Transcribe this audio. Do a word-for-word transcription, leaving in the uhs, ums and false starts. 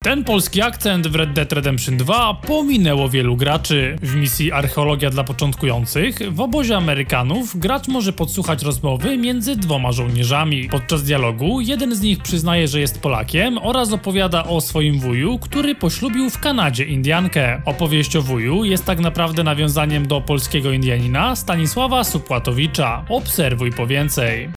Ten polski akcent w Red Dead Redemption dwa pominęło wielu graczy. W misji Archeologia dla początkujących w obozie Amerykanów gracz może podsłuchać rozmowy między dwoma żołnierzami. Podczas dialogu jeden z nich przyznaje, że jest Polakiem oraz opowiada o swoim wuju, który poślubił w Kanadzie Indiankę. Opowieść o wuju jest tak naprawdę nawiązaniem do polskiego Indianina Stanisława Supłatowicza. Obserwuj po więcej.